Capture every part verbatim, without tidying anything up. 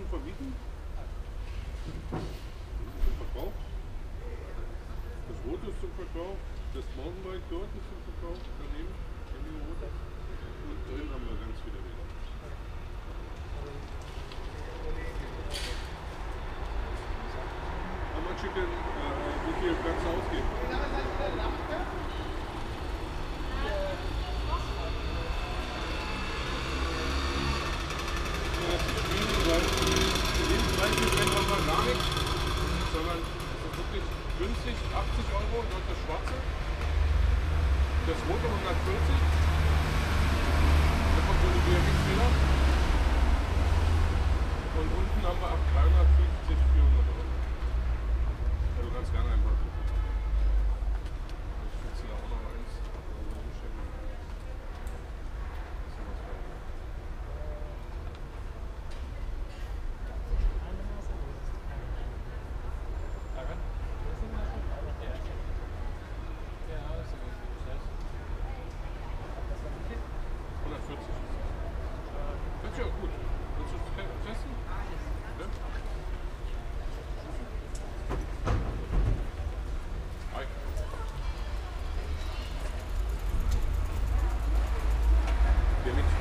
vermieten? Zum Verkauf? Das Rote ist zum Verkauf. Das Mountainbike dort ist zum Verkauf. Daneben, daneben Rote. Und drin haben wir ganz viele Räder. How much you can, uh, wie viel kannst du ausgeben? Haben wir gar nichts, sondern es ist wirklich günstig, achtzig Euro, dort das schwarze, das rote hundertvierzig, da kommt so eine B M X-Feder und unten haben wir ab dreihundertfünfzig, vierhundert Euro. Ja, du kannst gerne einfach gucken. Ich finde hier auch noch eins. Ja, gut. Willst du es testen? Ja? Hi. Hier nichts.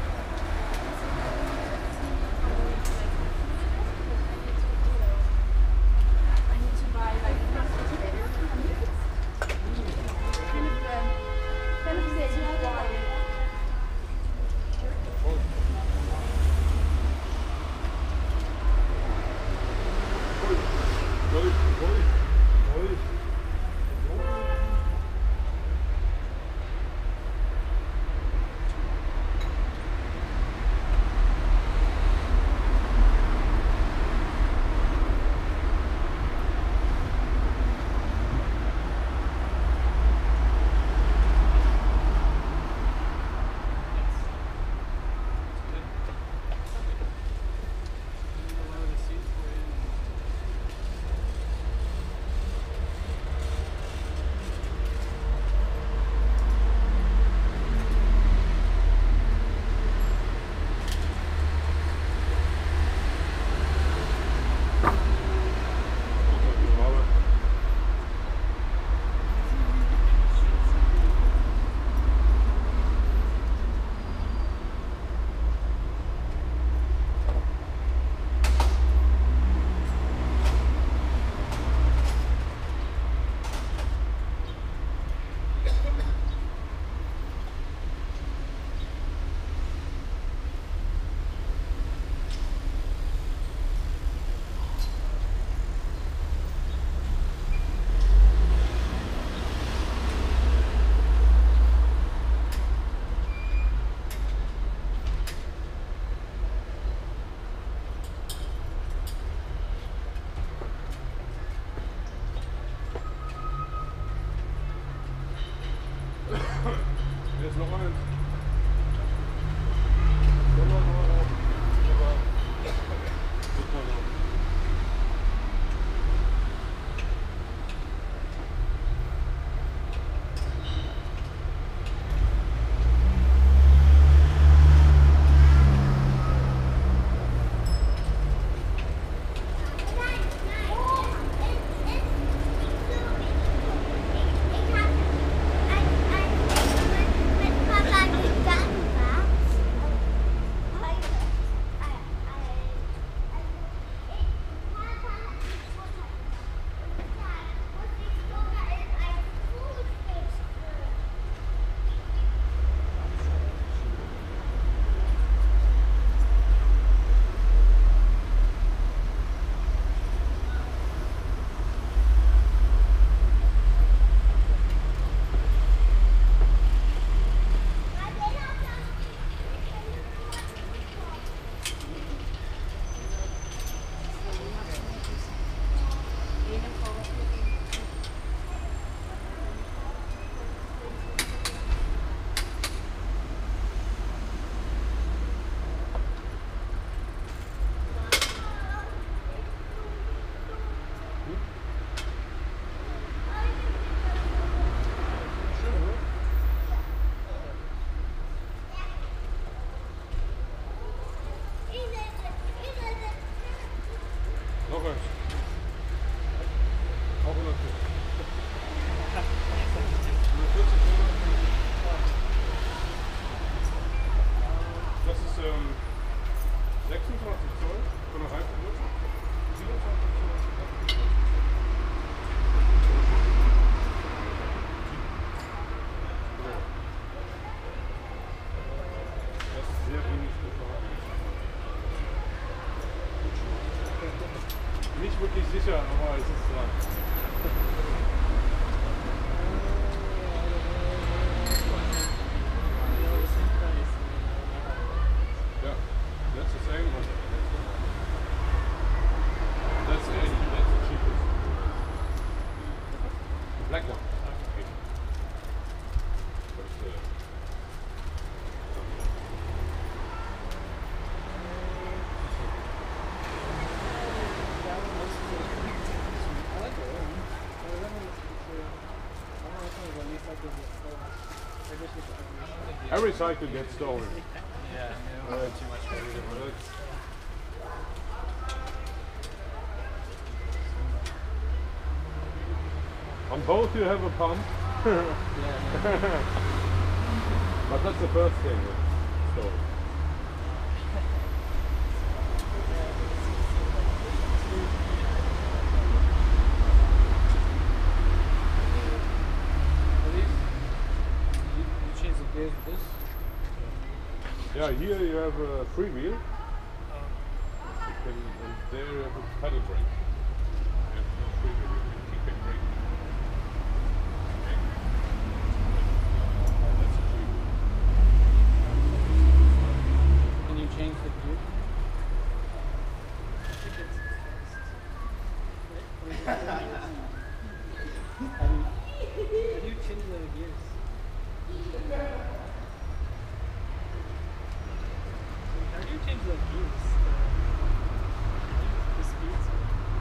Jetzt noch eins. Papa nicht wirklich sicher, aber es ist dran. Yeah, that's the same one. That's the that's the cheapest. The black one. Okay. But, uh, Every cycle gets stolen. Yeah, no, Uh, too much for everyone. That's- On both you have a pump, Yeah, but that's the first thing that's stolen. you, you change the gears with this? Yeah, here you have a freewheel. You can, and there you have a pedal brake. You have no freewheel, you can kick and brake. Okay. That's a freewheel. Can you change the gear? How do you, how do you change the gears? How do you change the gears? The, the speeds?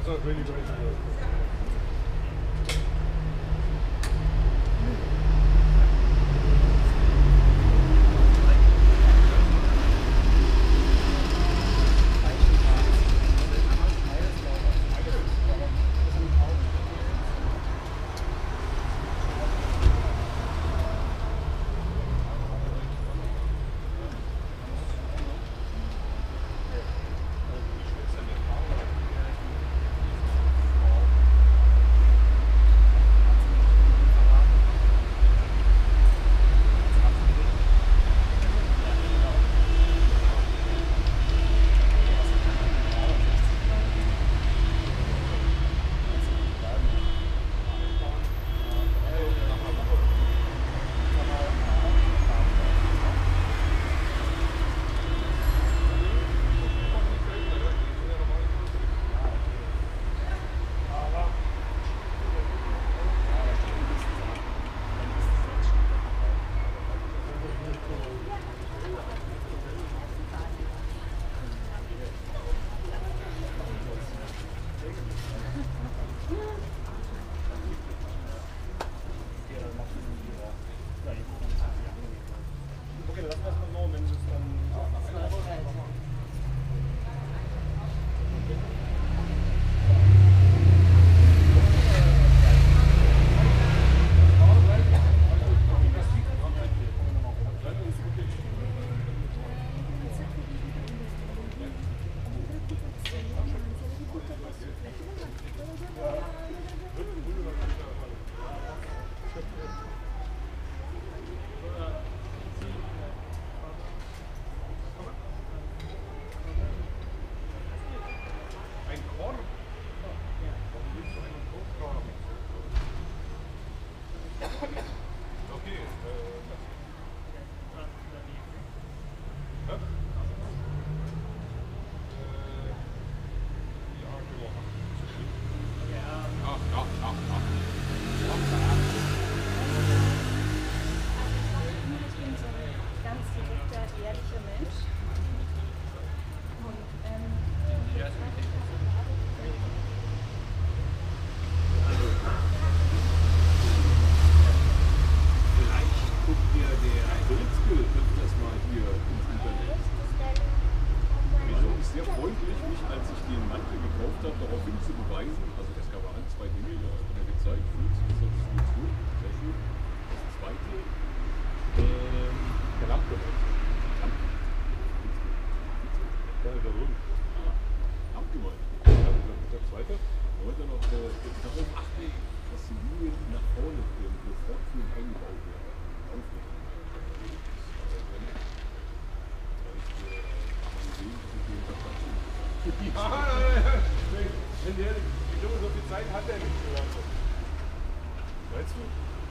That's not really right. Wenn der, die Junge so viel Zeit hat, er nicht so. Weißt du?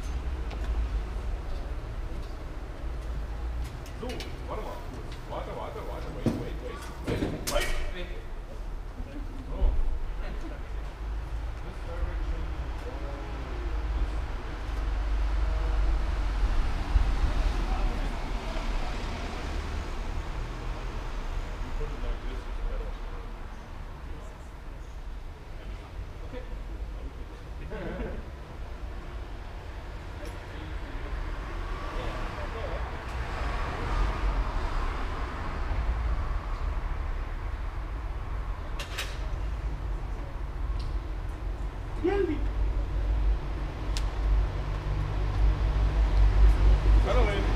So, warte mal. Warte, warte, warte. Wait, wait, wait. Wait, wait, wait. So. This direction. You put it like this, it's better. Really? Settle in.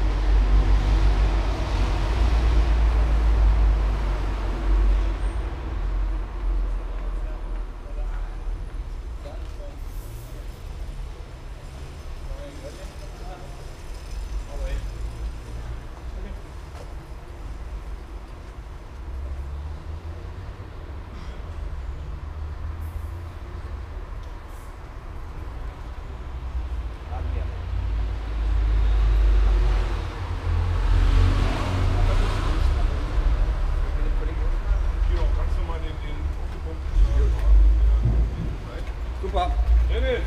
Super. Dennis!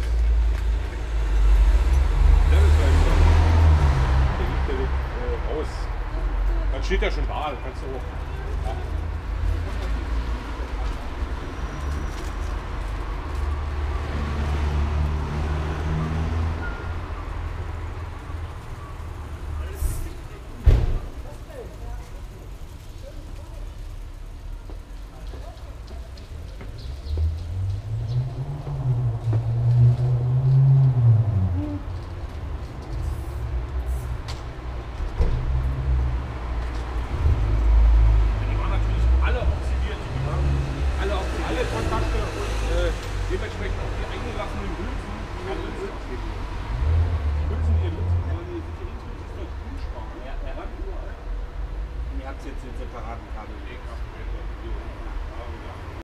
Dennis war jetzt da. Der liegt, der liegt äh, raus. Dann steht er schon da, dann kannst du auch. Ja. geliyor.